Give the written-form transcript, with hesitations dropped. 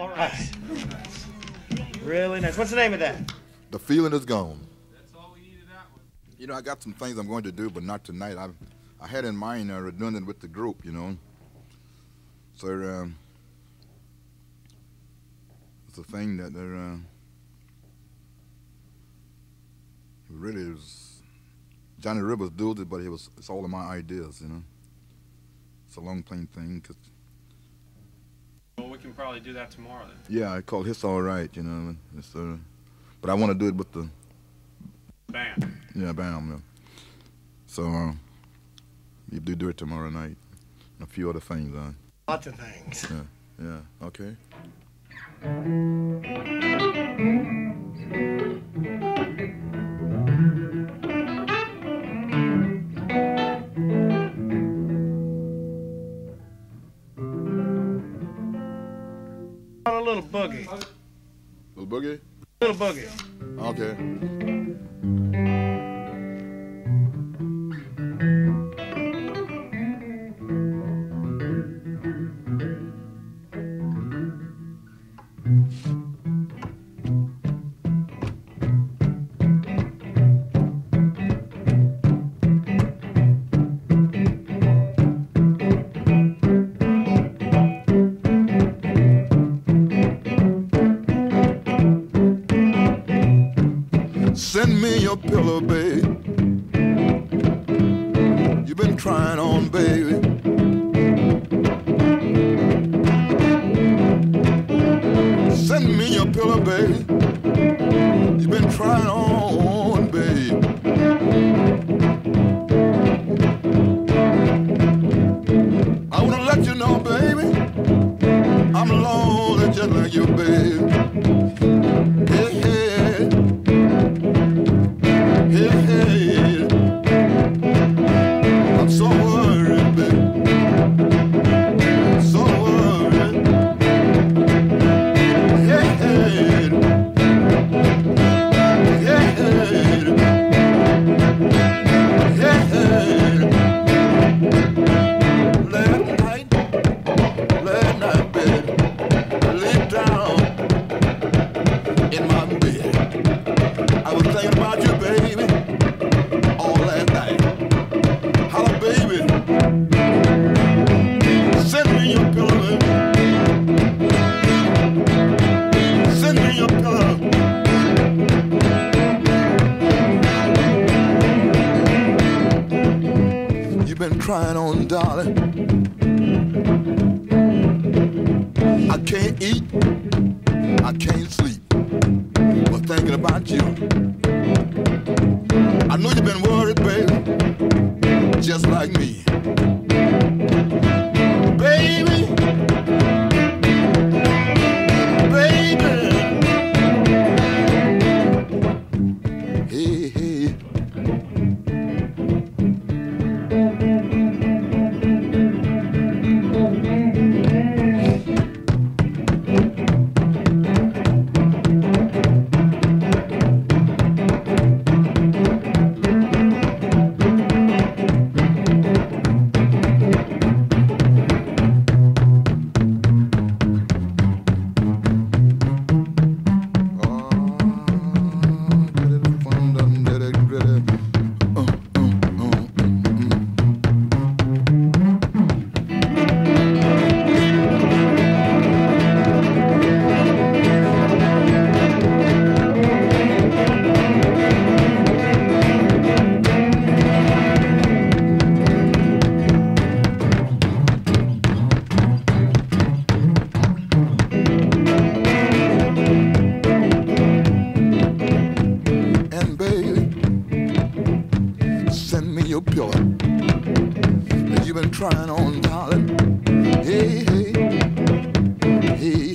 All right. Really nice. What's the name of that? The Feeling Is Gone. That's all we needed that one. You know, I got some things I'm going to do, but not tonight. I had in mind redundant with the group, you know. So it's a thing that really was. Johnny Rivers did it, but it's all of my ideas, you know. It's a long plain thing. Well, we can probably do that tomorrow then. Yeah, I call It's All Right, you know. It's, but I want to do it with the band. Yeah, band. Yeah. So you do it tomorrow night. And a few other things. Lots of things. Yeah. Okay. A little boogie. Little boogie? Little boogie. Okay. Send me your pillow, babe. You've been trying on, baby. Send me your pillow, babe. You've been trying on, babe. I wanna let you know, baby, I'm lonely just like you, babe. Hey, hey. Hey, I'm so worried, babe. So worried. Hey, hey. Hey, hey. Hey, hey. Last night, baby, I laid down in my bed. I was thinking about you, baby. Trying on, darling. I can't eat, I can't sleep, but thinking about you. I know you've been worried, baby, just like me. Baby, baby. Hey, hey. Trying on, darling. Hey, hey, hey.